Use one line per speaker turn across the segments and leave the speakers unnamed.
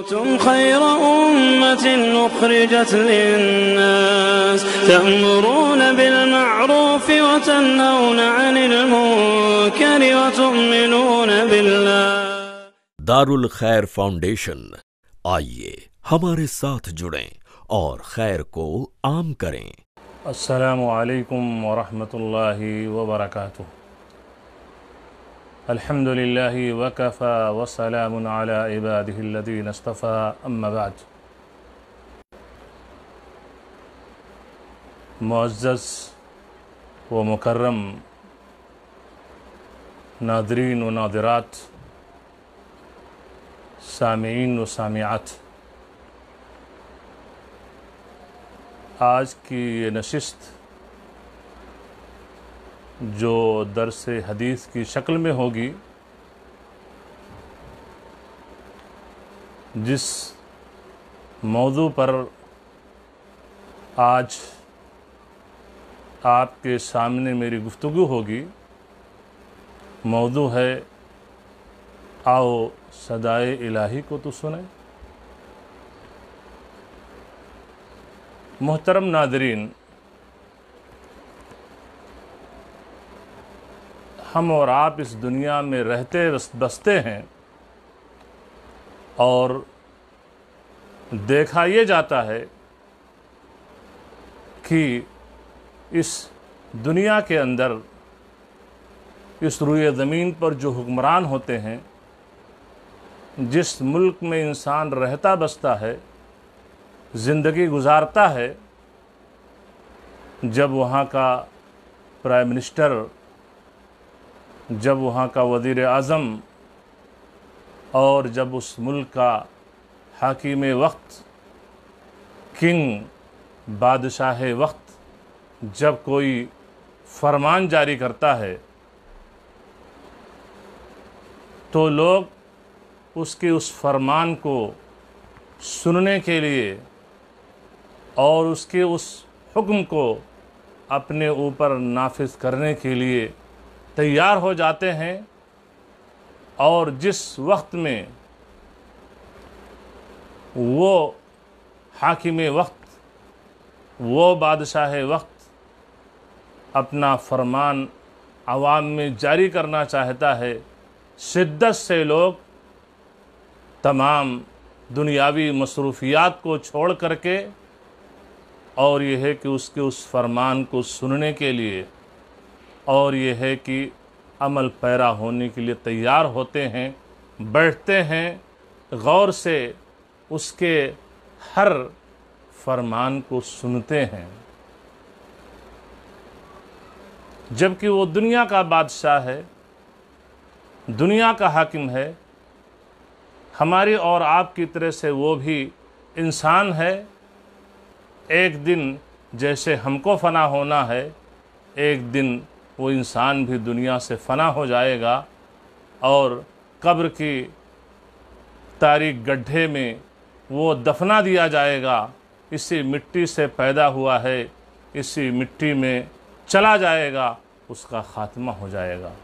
كنتم خير أمة أخرجت للناس تأمرون بالمعروف وتنهون عن المنكر وتؤمنون بالله۔
دارالخیر فاؤنڈیشن، آئیے ہمارے ساتھ جڑیں اور خیر کو عام کریں۔
السلام علیکم ورحمۃ اللہ وبرکاتہ۔ الحمد للہ وکفی وسلام علی عبادہ الذین اصطفی، اما بعد۔ معزز و مکرم ناظرین و ناظرات، سامعین و سامعات، آج کی یہ نشست جو درس حدیث کی شکل میں ہوگی، جس موضوع پر آج آپ کے سامنے میری گفتگو ہوگی، موضوع ہے آؤ صدائے الہی کو تو سنیں۔ محترم ناظرین، ہم اور آپ اس دنیا میں رہتے بستے ہیں اور دیکھا یہ جاتا ہے کہ اس دنیا کے اندر، اس روئے زمین پر جو حکمران ہوتے ہیں، جس ملک میں انسان رہتا بستا ہے، زندگی گزارتا ہے، جب وہاں کا پرائم منسٹر، جب وہاں کا وزیر اعظم اور جب اس ملک کا حاکم وقت، کنگ، بادشاہ وقت، جب کوئی فرمان جاری کرتا ہے تو لوگ اس کے اس فرمان کو سننے کے لیے اور اس کے اس حکم کو اپنے اوپر نافذ کرنے کے لیے تیار ہو جاتے ہیں، اور جس وقت میں وہ حاکم وقت، وہ بادشاہ وقت اپنا فرمان عوام میں جاری کرنا چاہتا ہے، شدت سے لوگ تمام دنیاوی مصروفیات کو چھوڑ کر کے، اور یہ ہے کہ اس کے اس فرمان کو سننے کے لیے، اور یہ ہے کہ عمل پیرا ہونے کے لیے تیار ہوتے ہیں، بیٹھتے ہیں، غور سے اس کے ہر فرمان کو سنتے ہیں، جبکہ وہ دنیا کا بادشاہ ہے، دنیا کا حاکم ہے، ہماری اور آپ کی طرح سے وہ بھی انسان ہے۔ ایک دن جیسے ہم کو فنا ہونا ہے، ایک دن وہ انسان بھی دنیا سے فنا ہو جائے گا، اور قبر کی تاریک گڈھے میں وہ دفنا دیا جائے گا۔ اسی مٹی سے پیدا ہوا ہے، اسی مٹی میں چلا جائے گا، اس کا خاتمہ ہو جائے گا۔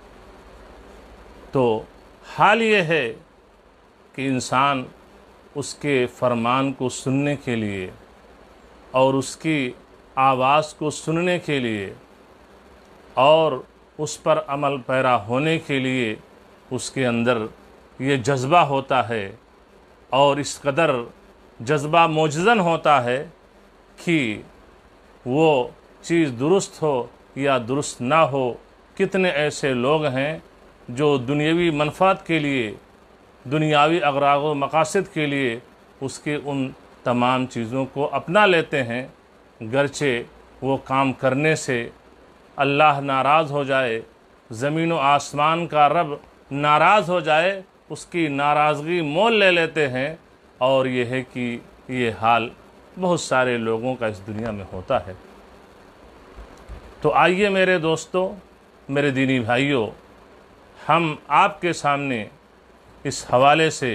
تو حال یہ ہے کہ انسان اس کے فرمان کو سننے کے لیے اور اس کی آواز کو سننے کے لیے اور اس پر عمل پیرا ہونے کے لیے اس کے اندر یہ جذبہ ہوتا ہے، اور اس قدر جذبہ موجزن ہوتا ہے کہ وہ چیز درست ہو یا درست نہ ہو۔ کتنے ایسے لوگ ہیں جو دنیاوی منفعت کے لیے، دنیاوی اغراض و مقاصد کے لیے اس کے ان تمام چیزوں کو اپنا لیتے ہیں، گرچہ وہ کام کرنے سے اللہ ناراض ہو جائے، زمین و آسمان کا رب ناراض ہو جائے، اس کی ناراضگی مول لے لیتے ہیں، اور یہ ہے کہ یہ حال بہت سارے لوگوں کا اس دنیا میں ہوتا ہے۔ تو آئیے میرے دوستوں، میرے دینی بھائیوں، ہم آپ کے سامنے اس حوالے سے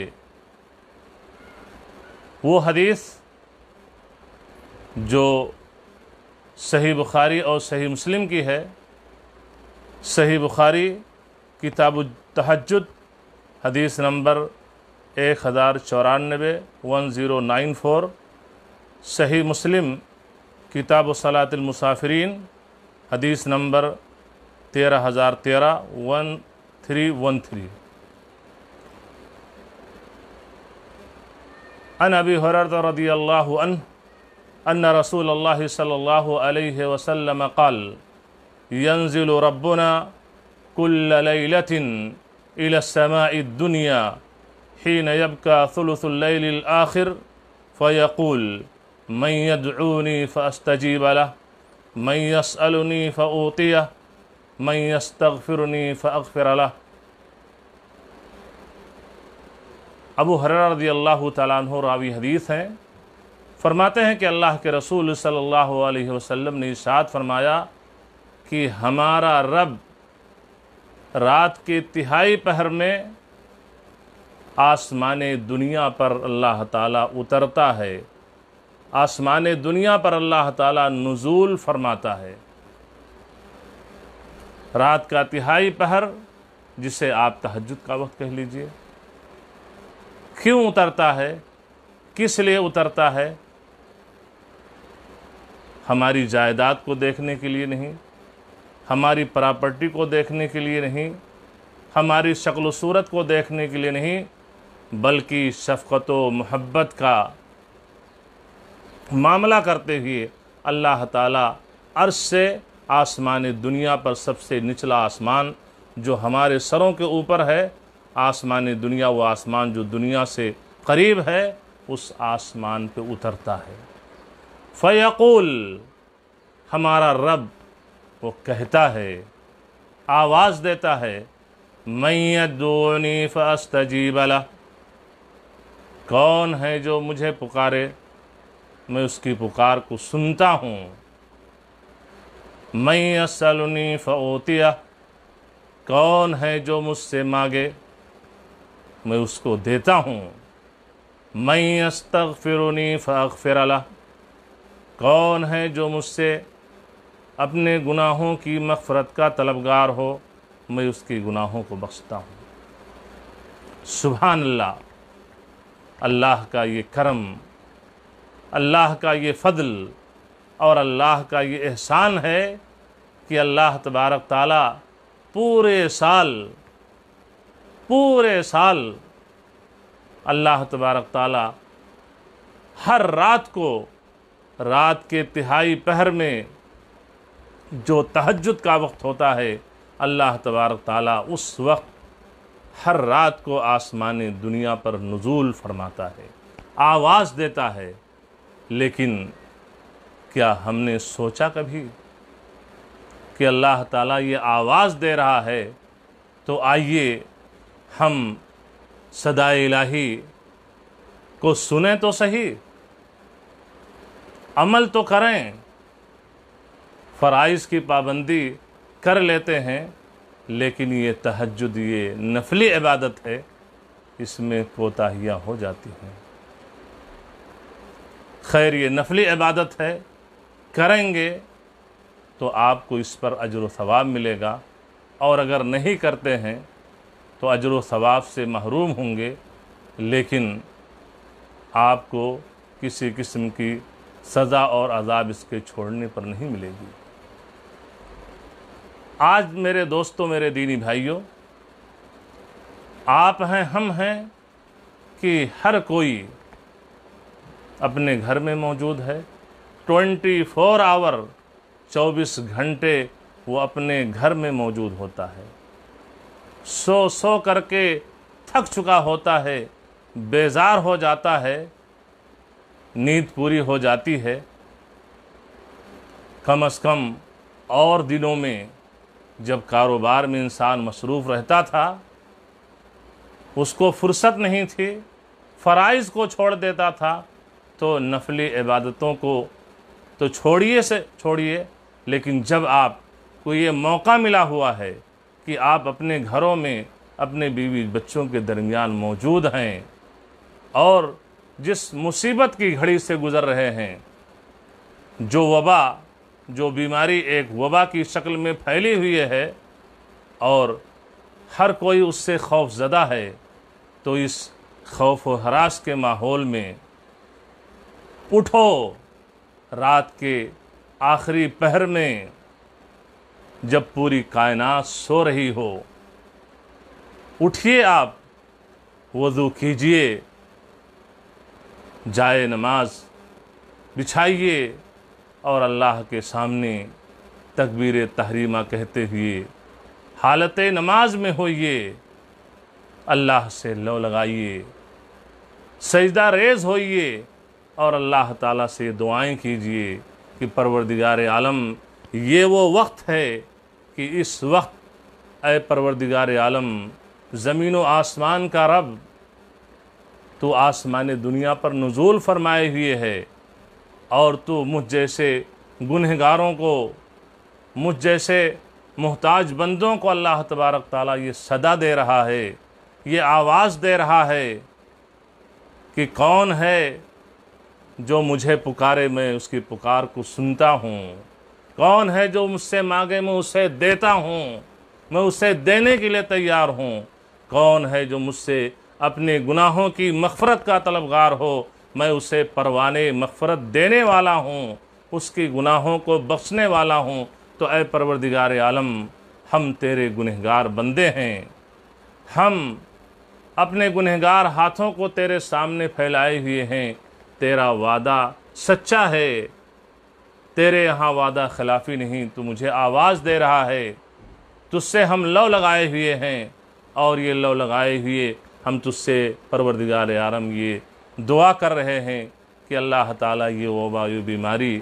وہ حدیث جو صحیح بخاری اور صحیح مسلم کی ہے، صحیح بخاری کتاب التہجد حدیث نمبر 1094 1094, صحیح مسلم کتاب صلاۃ المسافرین حدیث نمبر 13013 1313۔ عن ابی ہریرہ رضی اللہ عنہ ان رسول اللہ صلی اللہ علیہ وسلم قال ينزل ربنا كل ليلة إلى السماء الدنيا حين يبقى ثلث الليل الآخر فيقول من يدعوني فأستجيب له من يسألني فأعطيه من يستغفرني فأغفر له۔ ابو ہریرہ رضی اللہ تعالیٰ عنہ راوی حدیث ہیں، فرماتے ہیں کہ اللہ کے رسول صلی اللہ علیہ وسلم نے ارشاد فرمایا کہ ہمارا رب رات کے تہائی پہر میں آسمان دنیا پر اللہ تعالیٰ اترتا ہے، آسمان دنیا پر اللہ تعالیٰ نزول فرماتا ہے۔ رات کا تہائی پہر، جسے آپ تہجد کا وقت کہہ لیجئے، کیوں اترتا ہے؟ کس لیے اترتا ہے؟ ہماری جائیداد کو دیکھنے کے لیے نہیں، ہماری پراپرٹی کو دیکھنے کے لیے نہیں، ہماری شکل و صورت کو دیکھنے کے لیے نہیں، بلکہ شفقت و محبت کا معاملہ کرتے ہوئے اللہ تعالیٰ عرش سے آسمان دنیا پر سب سے نچلا آسمان جو ہمارے سروں کے اوپر ہے، آسمان دنیا، وہ آسمان جو دنیا سے قریب ہے، اس آسمان پہ اترتا ہے۔ فیقول، ہمارا رب وہ کہتا ہے، آواز دیتا ہے، من یدعونی فاستجیب لہ، کون ہے جو مجھے پکارے میں اس کی پکار کو سنتا ہوں۔ من یسألنی فأعطیہ، کون ہے جو مجھ سے مانگے میں اس کو دیتا ہوں۔ من یستغفرنی فاغفر لہ، کون ہے جو مجھ سے اپنے گناہوں کی مغفرت کا طلبگار ہو میں اس کی گناہوں کو بخشتا ہوں۔ سبحان اللہ، اللہ کا یہ کرم، اللہ کا یہ فضل اور اللہ کا یہ احسان ہے کہ اللہ تبارک تعالیٰ پورے سال اللہ تبارک تعالیٰ ہر رات کو، رات کے تہائی پہر میں جو تہجد کا وقت ہوتا ہے، اللہ تبارک تعالیٰ اس وقت ہر رات کو آسمان دنیا پر نزول فرماتا ہے، آواز دیتا ہے۔ لیکن کیا ہم نے سوچا کبھی کہ اللہ تعالیٰ یہ آواز دے رہا ہے تو آئیے ہم صدائے الہی کو سنیں تو صحیح، عمل تو کریں۔ فرائض کی پابندی کر لیتے ہیں، لیکن یہ تہجد، یہ نفلی عبادت ہے، اس میں کوتاہیاں ہو جاتی ہیں۔ خیر، یہ نفلی عبادت ہے، کریں گے تو آپ کو اس پر اجر و ثواب ملے گا، اور اگر نہیں کرتے ہیں تو اجر و ثواب سے محروم ہوں گے، لیکن آپ کو کسی قسم کی سزا اور عذاب اس کے چھوڑنے پر نہیں ملے گی۔ آج میرے دوستوں، میرے دینی بھائیوں، آپ ہیں، ہم ہیں کہ ہر کوئی اپنے گھر میں موجود ہے، 24 آور، 24 گھنٹے وہ اپنے گھر میں موجود ہوتا ہے، سو کر کے تھک چکا ہوتا ہے، بیزار ہو جاتا ہے، نیند پوری ہو جاتی ہے۔ کم از کم اور دنوں میں جب کاروبار میں انسان مصروف رہتا تھا، اس کو فرصت نہیں تھی، فرائض کو چھوڑ دیتا تھا، تو نفلی عبادتوں کو تو چھوڑیے، لیکن جب آپ کو یہ موقع ملا ہوا ہے کہ آپ اپنے گھروں میں اپنے بیوی بچوں کے درمیان موجود ہیں، اور جس مصیبت کی گھڑی سے گزر رہے ہیں، جو وبا، جو بیماری ایک وبا کی شکل میں پھیلی ہوئی ہے اور ہر کوئی اس سے خوف زدہ ہے، تو اس خوف و ہراس کے ماحول میں اٹھو، رات کے آخری پہر میں جب پوری کائنات سو رہی ہو، اٹھیے، آپ وضو کیجئے، جائے نماز بچھائیے اور اللہ کے سامنے تکبیر تحریمہ کہتے ہوئے حالت نماز میں ہوئیے، اللہ سے لو لگائیے، سجدہ ریز ہوئیے اور اللہ تعالیٰ سے دعائیں کیجئے کہ پروردگار عالم یہ وہ وقت ہے کہ اس وقت اے پروردگار عالم، زمین و آسمان کا رب، تو آسمان دنیا پر نزول فرمائے ہوئے ہے اور تو مجھ جیسے گنہگاروں کو، مجھ جیسے محتاج بندوں کو اللہ تبارک تعالیٰ یہ صدا دے رہا ہے، یہ آواز دے رہا ہے کہ کون ہے جو مجھے پکارے، میں اس کی پکار کو سنتا ہوں، کون ہے جو مجھ سے مانگے میں اسے دیتا ہوں، میں اسے دینے کے لیے تیار ہوں، کون ہے جو مجھ سے اپنے گناہوں کی مغفرت کا طلبگار ہو، میں اسے پروانے مغفرت دینے والا ہوں، اس کی گناہوں کو بخشنے والا ہوں۔ تو اے پروردگار عالم، ہم تیرے گنہگار بندے ہیں، ہم اپنے گنہگار ہاتھوں کو تیرے سامنے پھیلائے ہوئے ہیں، تیرا وعدہ سچا ہے، تیرے یہاں وعدہ خلافی نہیں، تو مجھے آواز دے رہا ہے، تجھ سے ہم لو لگائے ہوئے ہیں، اور یہ لو لگائے ہوئے ہم تجھ سے پروردگار عالم یہ دعا کر رہے ہیں کہ اللہ تعالیٰ یہ وبا، یہ بیماری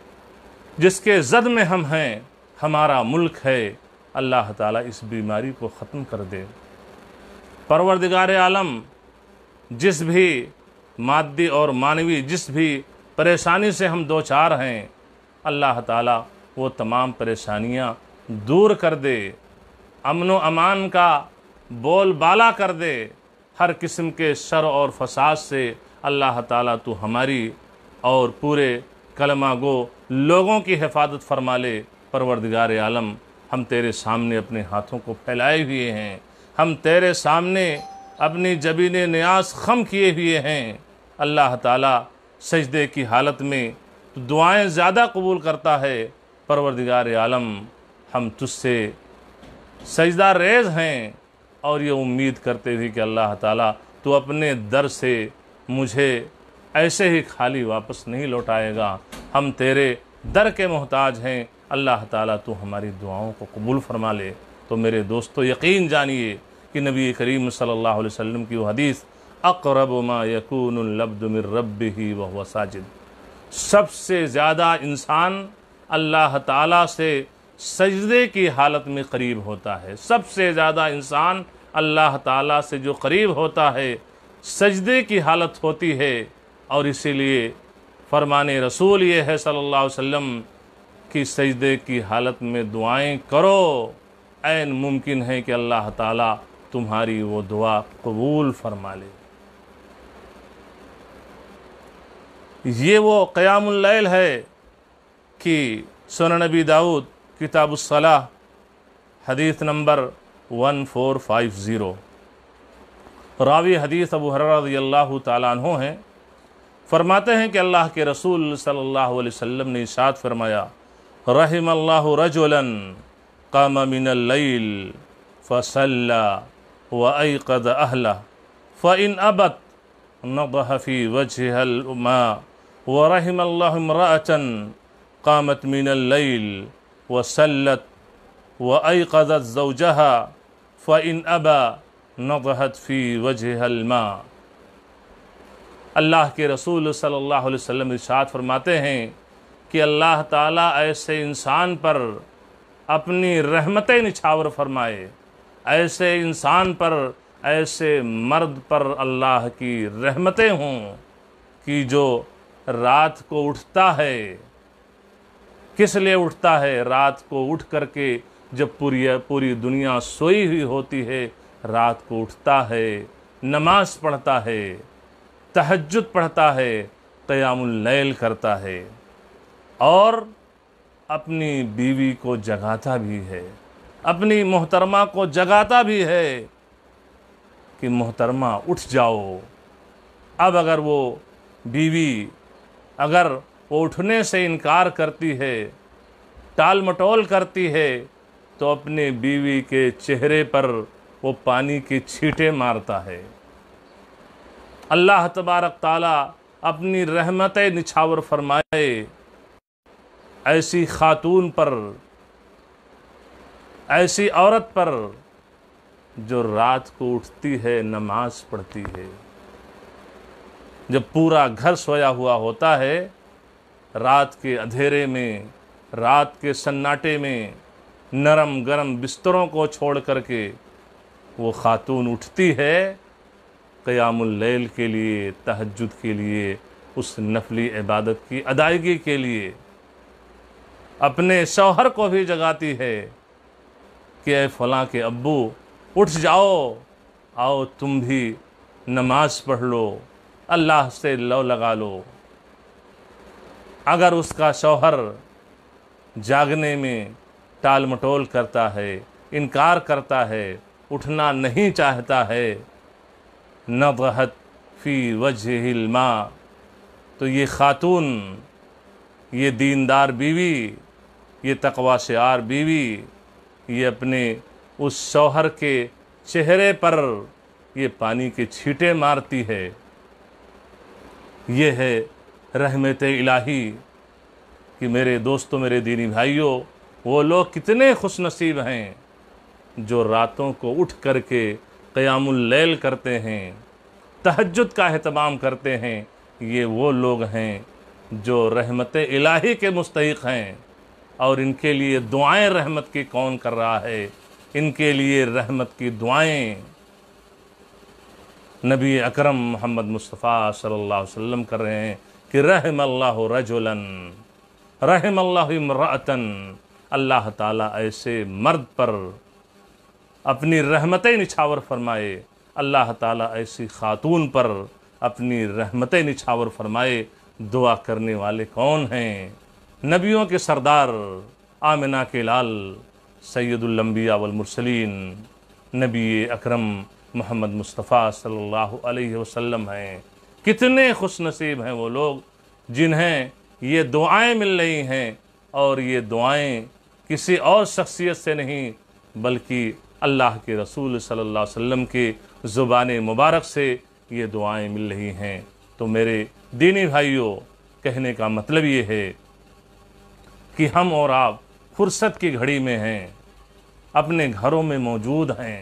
جس کے زد میں ہم ہیں، ہمارا ملک ہے، اللہ تعالیٰ اس بیماری کو ختم کر دے۔ پروردگار عالم، جس بھی مادی اور معنوی جس بھی پریشانی سے ہم دوچار ہیں، اللہ تعالیٰ وہ تمام پریشانیاں دور کر دے، امن و امان کا بول بالا کر دے، ہر قسم کے شر اور فساد سے اللہ تعالیٰ تو ہماری اور پورے کلمہ گو لوگوں کی حفاظت فرما لے۔ پروردگار عالم، ہم تیرے سامنے اپنے ہاتھوں کو پھیلائے ہوئے ہیں، ہم تیرے سامنے اپنی جبین نیاز خم کیے ہوئے ہیں۔ اللہ تعالیٰ سجدے کی حالت میں تو دعائیں زیادہ قبول کرتا ہے۔ پروردگار عالم، ہم تجھ سے سجدہ ریز ہیں اور یہ امید کرتے ہوئے کہ اللہ تعالیٰ تو اپنے در سے مجھے ایسے ہی خالی واپس نہیں لوٹائے گا، ہم تیرے در کے محتاج ہیں، اللہ تعالیٰ تو ہماری دعاؤں کو قبول فرما لے۔ تو میرے دوستو، یقین جانیے کہ نبی کریم صلی اللہ علیہ وسلم کی وہ حدیث، اقرب ما یکون العبد من ربہ وہو ساجد، سب سے زیادہ انسان اللہ تعالیٰ سے سجدے کی حالت میں قریب ہوتا ہے، سب سے زیادہ انسان اللہ تعالیٰ سے جو قریب ہوتا ہے سجدے کی حالت ہوتی ہے، اور اسی لیے فرمان رسول یہ ہے صلی اللہ علیہ وسلم کہ سجدے کی حالت میں دعائیں کرو، عین ممکن ہے کہ اللہ تعالیٰ تمہاری وہ دعا قبول فرما لے۔ یہ وہ قیام اللیل ہے کہ سنن نبی داؤد کتاب الصلاح حدیث نمبر 1450، راوی حدیث ابو ہریرہ رضی اللہ تعالیٰ عنہ ہیں، فرماتے ہیں کہ اللہ کے رسول صلی اللہ علیہ وسلم نے ارشاد فرمایا، رحم اللہ رجلا قام من اللیل فصلی وایقظ اہلہ فإن ابت نضح فی وجہها الماء، ورحم اللہ امرأة قامت من اللیل وصلت وایقظت زوجها فإن ابى نضحت فی وجہها الماء۔ اللہ کے رسول صلی اللہ علیہ وسلم ارشاد فرماتے ہیں کہ اللہ تعالیٰ ایسے انسان پر اپنی رحمتیں نچھاور فرمائے، ایسے انسان پر، ایسے مرد پر اللہ کی رحمتیں ہوں کہ جو رات کو اٹھتا ہے۔ کس لیے اٹھتا ہے؟ رات کو اٹھ کر کے جب پوری دنیا سوئی ہوئی ہوتی ہے، رات کو اٹھتا ہے، نماز پڑھتا ہے، تہجد پڑھتا ہے، قیام اللیل کرتا ہے، اور اپنی بیوی کو جگاتا بھی ہے، اپنی محترمہ کو جگاتا بھی ہے، کہ محترمہ اٹھ جاؤ۔ اب اگر وہ بیوی اگر وہ اٹھنے سے انکار کرتی ہے، ٹال مٹول کرتی ہے، تو اپنے بیوی کے چہرے پر وہ پانی کی چھینٹیں مارتا ہے۔ اللہ تبارک تعالیٰ اپنی رحمتیں نچھاور فرمائے ایسی خاتون پر، ایسی عورت پر جو رات کو اٹھتی ہے، نماز پڑھتی ہے۔ جب پورا گھر سویا ہوا ہوتا ہے، رات کے اندھیرے میں، رات کے سناٹے میں نرم گرم بستروں کو چھوڑ کر کے وہ خاتون اٹھتی ہے قیام اللیل کے لیے، تہجد کے لیے، اس نفلی عبادت کی ادائیگی کے لیے۔ اپنے شوہر کو بھی جگاتی ہے کہ اے فلاں کے ابو اٹھ جاؤ، آؤ تم بھی نماز پڑھ لو، اللہ سے لو لگا لو۔ اگر اس کا شوہر جاگنے میں ٹال مٹول کرتا ہے، انکار کرتا ہے، اٹھنا نہیں چاہتا ہے، نضحت فی وجہ الماء، تو یہ خاتون، یہ دیندار بیوی، یہ تقوی شعار بیوی، یہ اپنے اس شوہر کے چہرے پر یہ پانی کے چھینٹیں مارتی ہے۔ یہ ہے رحمت الہی کہ میرے دوستوں، میرے دینی بھائیوں، وہ لوگ کتنے خوش نصیب ہیں جو راتوں کو اٹھ کر کے قیام اللیل کرتے ہیں، تہجد کا اہتمام کرتے ہیں۔ یہ وہ لوگ ہیں جو رحمت الہی کے مستحق ہیں، اور ان کے لیے دعائیں رحمت کی کون کر رہا ہے؟ ان کے لیے رحمت کی دعائیں نبی اکرم محمد مصطفیٰ صلی اللہ علیہ وسلم کر رہے ہیں کہ رحم اللہ رجلا، رحم اللہ امرأتن، اللہ تعالیٰ ایسے مرد پر اپنی رحمتیں نچھاور فرمائے، اللہ تعالیٰ ایسی خاتون پر اپنی رحمتیں نچھاور فرمائے۔ دعا کرنے والے کون ہیں؟ نبیوں کے سردار، آمنہ کے لال، سید الانبیاء والمرسلین، نبی اکرم محمد مصطفیٰ صلی اللہ علیہ وسلم ہیں۔ کتنے خوش نصیب ہیں وہ لوگ جنہیں یہ دعائیں مل رہی ہیں، اور یہ دعائیں کسی اور شخصیت سے نہیں بلکہ اللہ کے رسول صلی اللہ علیہ وسلم کے زبان مبارک سے یہ دعائیں مل رہی ہیں۔ تو میرے دینی بھائیوں، کہنے کا مطلب یہ ہے کہ ہم اور آپ فرصت کی گھڑی میں ہیں، اپنے گھروں میں موجود ہیں،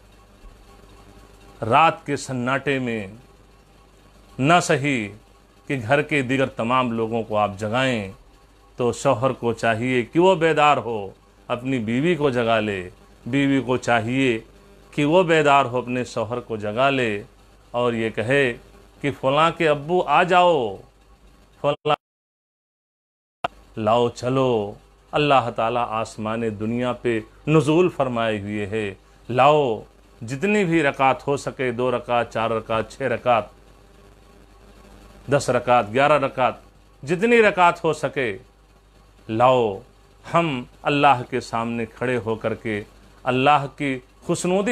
رات کے سناٹے میں نہ صحیح کہ گھر کے دیگر تمام لوگوں کو آپ جگائیں، تو شوہر کو چاہیے کہ وہ بیدار ہو، اپنی بیوی کو جگا لے، بیوی کو چاہیے کہ وہ بیدار ہو، اپنے شوہر کو جگا لے، اور یہ کہے کہ فلاں کے ابو آ جاؤ، فلاں لاؤ چلو، اللہ تعالیٰ آسمان دنیا پہ نزول فرمائے ہوئے ہے، لاؤ جتنی بھی رکعت ہو سکے، 2 رکعت، 4 رکعت، 6 رکعت، 10 رکعت، 11 رکعت، جتنی رکعت ہو سکے لاؤ، ہم اللہ کے سامنے کھڑے ہو کر کے اللہ کی خوشنودی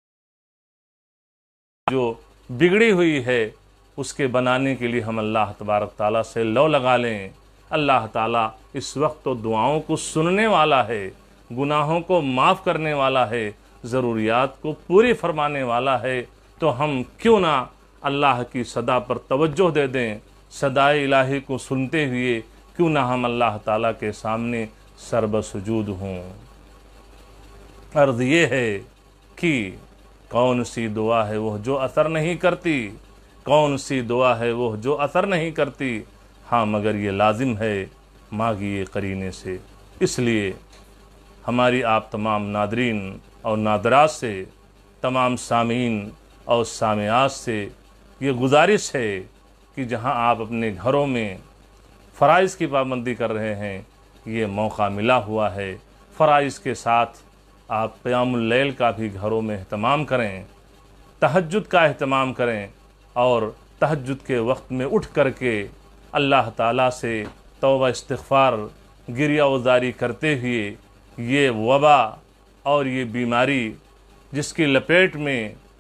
جو بگڑی ہوئی ہے اس کے بنانے کے لیے ہم اللہ تبارک تعالیٰ سے لو لگا لیں۔ اللہ تعالیٰ اس وقت تو دعاؤں کو سننے والا ہے، گناہوں کو معاف کرنے والا ہے، ضروریات کو پوری فرمانے والا ہے، تو ہم کیوں نہ اللہ کی صدا پر توجہ دے دیں، صدائے الہی کو سنتے ہوئے کیوں نہ ہم اللہ تعالیٰ کے سامنے سرب سجود ہوں۔ عرض یہ ہے کہ کون سی دعا ہے وہ جو اثر نہیں کرتی، کون سی دعا ہے وہ جو اثر نہیں کرتی، ہاں مگر یہ لازم ہے مانگیے قرینے سے۔ اس لیے ہماری آپ تمام ناظرین اور ناظرات سے، تمام سامعین اور سامعات سے یہ گزارش ہے کہ جہاں آپ اپنے گھروں میں فرائض کی پابندی کر رہے ہیں، یہ موقع ملا ہوا ہے، فرائض کے ساتھ آپ قیام اللیل کا بھی گھروں میں اہتمام کریں، تہجد کا اہتمام کریں، اور تہجد کے وقت میں اٹھ کر کے اللہ تعالیٰ سے توبہ استغفار گریہ وزاری کرتے ہوئے یہ وبا اور یہ بیماری جس کی لپیٹ میں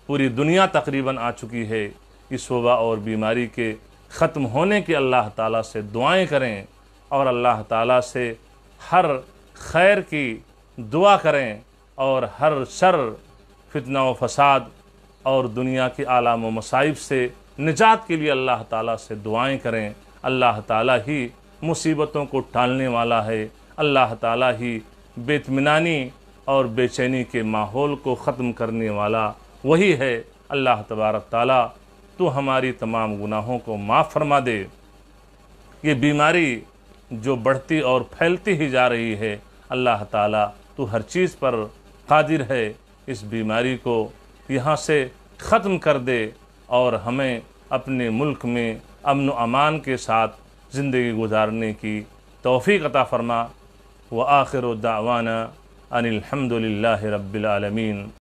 پوری دنیا تقریباً آ چکی ہے، اس وبا اور بیماری کے ختم ہونے کی اللہ تعالیٰ سے دعائیں کریں اور اللہ تعالیٰ سے ہر خیر کی دعا کریں اور ہر شر، فتنہ و فساد اور دنیا کی آلام و مصائب سے نجات کے لیے اللہ تعالیٰ سے دعائیں کریں۔ اللہ تعالیٰ ہی مصیبتوں کو ٹالنے والا ہے، اللہ تعالیٰ ہی بے اطمینانی اور بے چینی کے ماحول کو ختم کرنے والا وہی ہے۔ اللہ تبارک تعالیٰ تو ہماری تمام گناہوں کو معاف فرما دے۔ یہ بیماری جو بڑھتی اور پھیلتی ہی جا رہی ہے، اللہ تعالیٰ تو ہر چیز پر قادر ہے، اس بیماری کو یہاں سے ختم کر دے اور ہمیں اپنے ملک میں امن و امان کے ساتھ زندگی گزارنے کی توفیق عطا فرما۔ وآخر دعوانا ان الحمد للہ رب العالمین۔